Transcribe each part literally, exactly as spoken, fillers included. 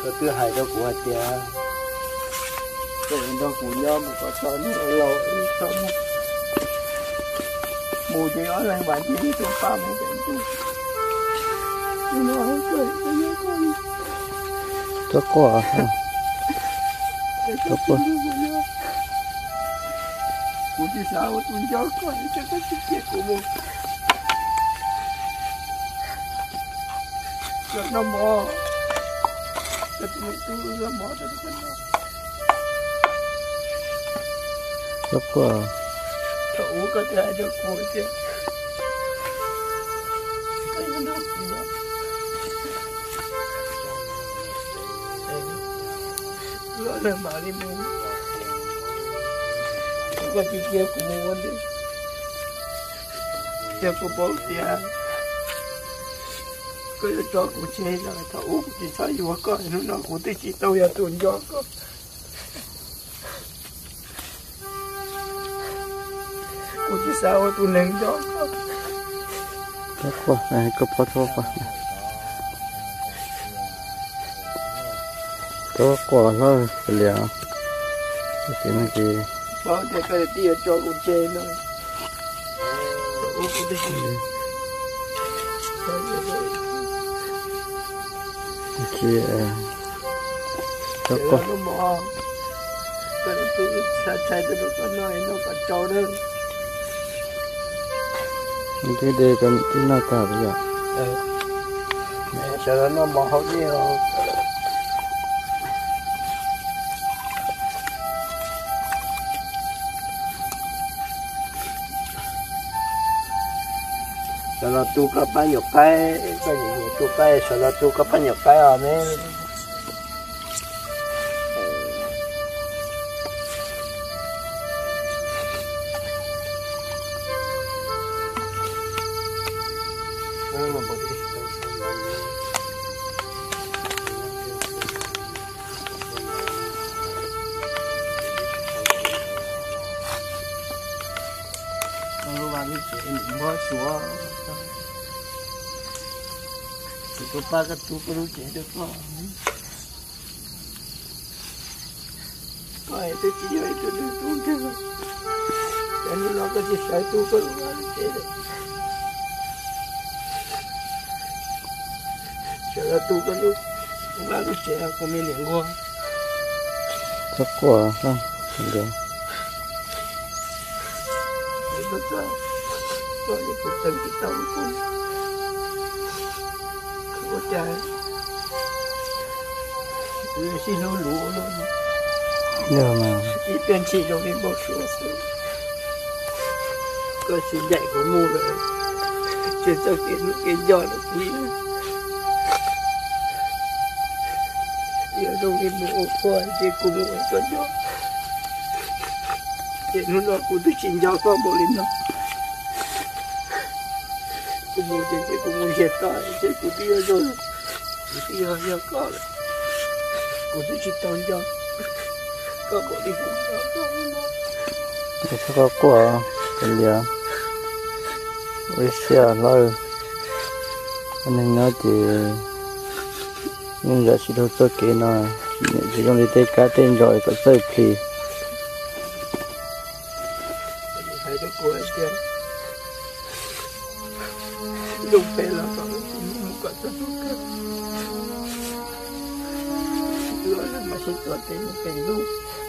cái thứ hai đó của tia cái đó của nhau một cái sao nó lâu sao nó mù chỉ nói là bạn chỉ trong ba mươi cái chứ nó không cười cái nhớ con cho quả cho quả của chị sao tôi cho con cho cái chuyện của mình cho nó mò cho tụi tôi nó mò cho nó cho quả cho uống cái này cho cô chứ lo là mà đi mua cái gì kia cũng mua đi cho cô bố tiền cái cho cô chơi là thấu uống thì sao vừa có nó nó cũng tới chỉ tôi là tôi cho có cô chỉ sao tôi nâng cho có cho quả này có bao cho quả cho quả thôi liền cái này gì bao nhiêu cái tiền cho cô chơi nữa uống cái gì kia cho quả nó mò cái tôi sai sai cái nó nói nó còn trâu nữa cái đây cái cái nào cả bây giờ sợ nó mò hậu nhiều sợ là tu có bao nhiêu cái cái gì tu cái sợ là tu có bao nhiêu cái à mấy có ba cái tu có lúc chạy được không? Coi tôi chỉ nói tôi được tu chứ, cho nên nó có chỉ sai tu có lúc chạy được. Chờ là tu có lúc là lúc chạy có mấy liền qua. cho quả không được. Thì nó có có những cuộc tình cái tâm cũng có trai tôi xin lỗi lũ luôn Nhờ mà chỉ tên chị trong đến một số số có sự dạy của mù rồi chuyện cho kiến kiến do nó quý giờ trong đến mù coi thì cùng một con gió thì nó nó cũng thích xin gió có bộ lên nó cũng muốn chuyện cái cũng muốn hiện tại chuyện của tia rồi tia giờ có rồi cũng thích xin tôn cho có bộ đi cũng có cho có quả cái gì với xe rồi anh nói thì nhưng giờ chỉ đâu cho cái nào chỉ trong đi tới cá tên rồi có Saib Txiv hai đứa cô ấy kia lúc bé là có một cái rất tốt rồi mà sẽ cho thêm một cái lúc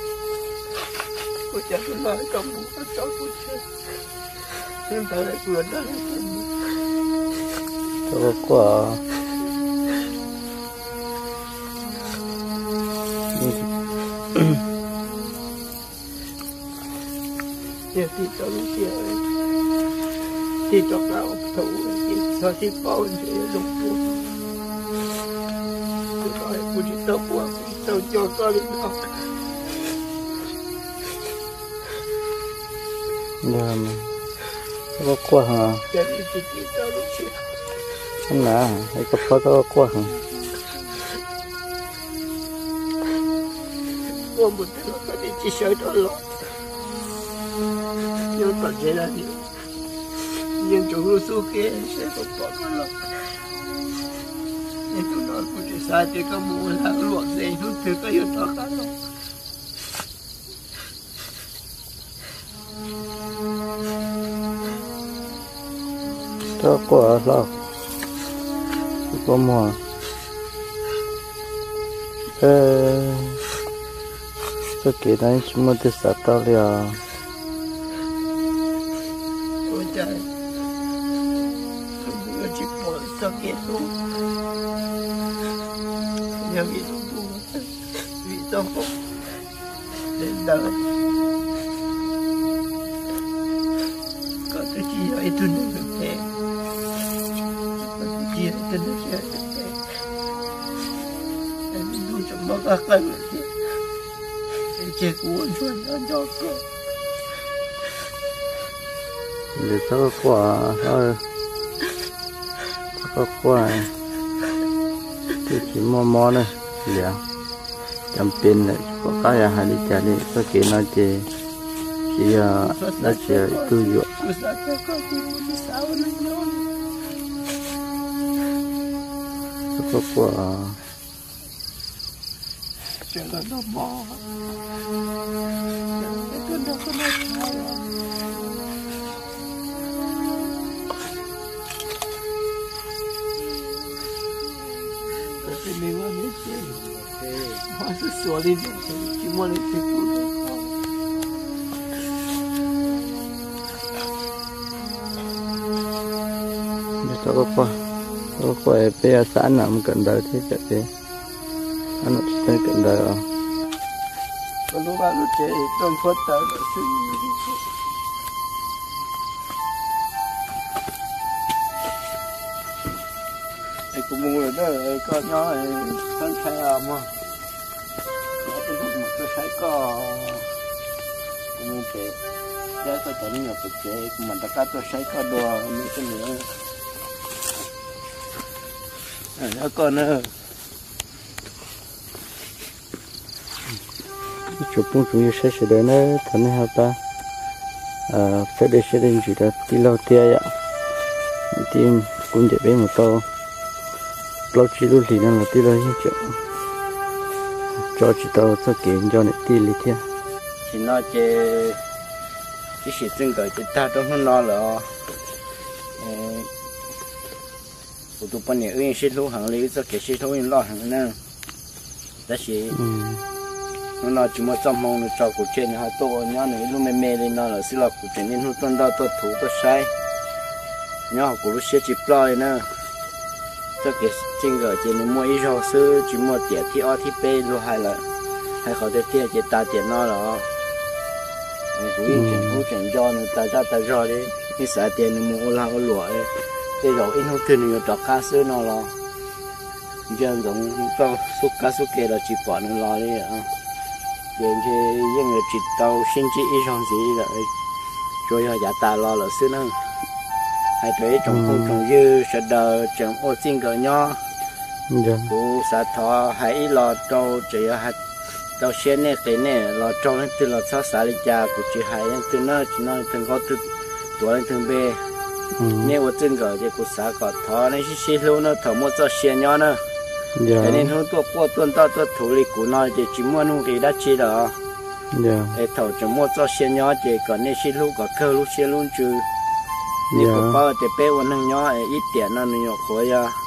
cô chắc là nói cầm một cái cháu cô chơi nhưng ta lại vừa đó là cho có quả giờ thì cho lúc kia thì cho cao thủ thì cho thì bao nhiêu lúc cô cô nói cô chỉ tập qua cô chỉ cho con đi học nhờ mà có quả hả giờ thì chỉ chỉ cho lúc kia không là hay có phá có quả hả có một thứ cái gì chỉ sợ đó là nhưng còn thế là gì nhưng chủ lưu su kia sẽ không bỏ nó nên tôi nói cũng chỉ sai thì có mua là luộc gì lúc thứ có yêu to khác đâu cho quả lo có mùa ơ cho kỹ năng chúng mình sẽ tạo ra ôi trời không được chỉ bỏ cho kỹ luôn nhớ vì tôi vì tôi không đến đời có tôi chỉ hỏi tôi được thế có tôi chỉ hỏi tôi được thế em đủ trong bao các cái em chỉ cuốn chuồn nó cho con để cho quả thôi cho quả thì chỉ mua món này liền chăm pin này có cái là hai đi chả đi có kỹ năng chỉ chỉ là nó chỉ tu dưỡng có quả chẳng có nó bỏ chẳng có nó có nó thay thì mình có biết gì mà cứ xóa đi chỉ muốn đi tiếp tục cho có quả có quả bây sáng nào cần đời thế chắc thế anh sẽ cần đời à còn lúc nào lúc trẻ trong phật tử là suy cũng mua rồi đó con nó con thay à mà nó tôi cũng một cái thay có cũng mua cái giá có tận nhiều cái chế mà tất cả tôi thay có đồ mấy cái nữa nó con nữa chụp bông chúng sẽ sẽ đến nó thành hai ta à phải để sẽ đến chỉ là tí lâu tia ạ tim cũng để bên một tô lâu chỉ luôn thì nó là tí lâu như chuyện cho chỉ tao cho kiện cho này tí lý thiên chỉ nói chơi chỉ sử dụng cái chúng ta trong nó lo là của tụi bạn này ơi xin lỗi hàng lý cho cái xin lỗi lo hàng nữa đó chỉ nó nói chỉ một trăm mong nó cho của trên họ to nhá này lúc mê mê lên nó là xin lỗi của trên nên lúc tuần đó tôi thủ tôi sai nhá của lúc sẽ chỉ plaws nữa cho cái trên cái trên mua ít rau sữa chỉ mua tiền thì ở thì bê rồi hay là hay họ để tiền chỉ ta tiền nó là cũng yên chuyển cũng chuyển do nó ta ra ta ra đi cái xài tiền mua là ở lúa đấy cái rồi ít hơn thì nhiều trọc cá sữa nó là giờ giống cho số cá số kia là chỉ bỏ nó lo đi à giờ thì những người chỉ tàu sinh chỉ ít rau gì là rồi họ giả ta lo là sữa nữa hay thấy trong khu trồng dư sẽ đờ trồng ô xin cỡ nho cụ xã thọ hãy lo trâu chỉ hạt trâu sen này cái này lo trâu lên từ lo sáu xã đi cha cụ chỉ hãy lên từ nó chỉ nó từng có từ tuổi lên từng bê nếu ở trên cỡ thì cụ xã có thọ này xí xí luôn nó thọ một cho sen nho nữa cái nên hôm tôi qua tuần ta tôi thủ lý cụ nói thì chỉ muốn nuôi thì đã chi đó để thọ chỉ một cho sen nho thì còn nên xí luôn có cơ lúc sen luôn chứ nếu có bao thì bé vẫn năng nhỏ ít tiền nó nhỏ khối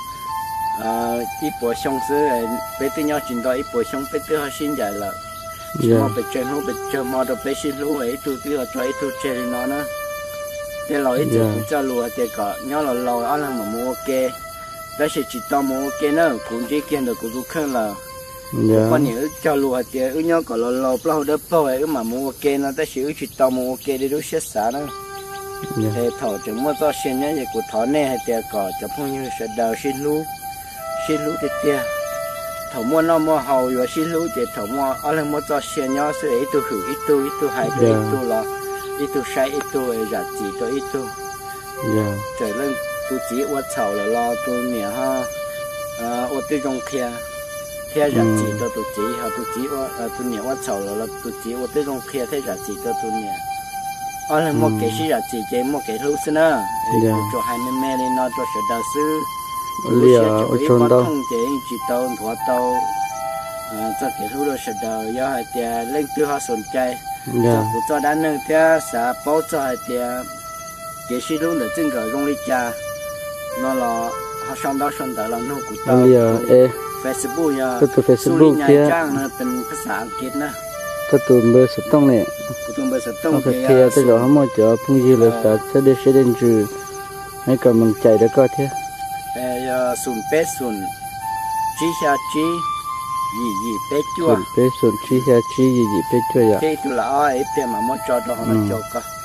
à ít bộ xong xứ bé tới nhỏ chuyển đổi ít bộ xong bé tới họ xin giải là mà bé chơi nó bé chơi mà đâu bé xin lúa ấy tôi cứ cho ấy tôi chơi nó nữa cái lò ít cũng cho lúa thì có nhỏ là lò ăn là mà mua ok đó sẽ chỉ tao mua ok nữa cũng chỉ kiên được cũng không là con nhớ cho lúa thì ở nhỏ có lò lò bao đỡ bao ấy mà mua ok nó đó sẽ chỉ tao mua ok để đối xét xả nữa thì thọ chỉ mua cho xin nhá, của thọ này hay tiệt cỏ cho phong như sẽ đào xin lú, xin lú thì tiệt, thọ mua nó mua hầu rồi xin lú thì thọ mua, ở đây mua cho xin nhá, sẽ ít tu hữu ít tu ít tu hay tu ít tu là, ít tu sai ít tu giả chỉ tu ít tu, trời lên tu chỉ uất chảo là lo tu mía ha, à uất tu trong kia, kia giả chỉ cho tu chỉ ha tu chỉ uất tu mía uất chảo là tu chỉ uất tu trong kia thế giả chỉ cho tu mía ở đây một cái gì là chỉ cái một cái thứ nữa cho hai mươi mẹ nên nó cho sẽ đào sư lìa ở chốn đâu chỉ tàu thua tàu cho cái thu được sợi đầu do hai tia lên từ họ sồn chạy cho cho đàn nâng theo xã bao cho hai tia cái sử dụng để chứng cái công lý cha nó là họ xong đó xong đó là nó cũng tàu Facebook ya Suiliyais Vang Changเป็นภาษาอังกฤษนะก็ตัวเบอร์สต้องเนี่ยก็ตัวเบอร์สต้องโอเคแต่เราเขาไม่จะพุ่งยีเลยแต่จะได้ใช้เดินจูให้กำลังใจแล้วก็เท่าเอ่อศูนย์เป็ดศูนย์จีชาจียี่ยี่เป็ดจั่วศูนย์เป็ดศูนย์จีชาจียี่ยี่เป็ดจั่วya ที่ตัวละอ้อยเป็นมาหมดจอดเราเขามาจอดก็